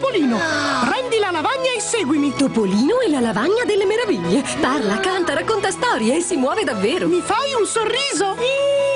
Topolino. Prendi la lavagna e seguimi. Topolino e la lavagna delle meraviglie. Parla, canta, racconta storie e si muove davvero. Mi fai un sorriso?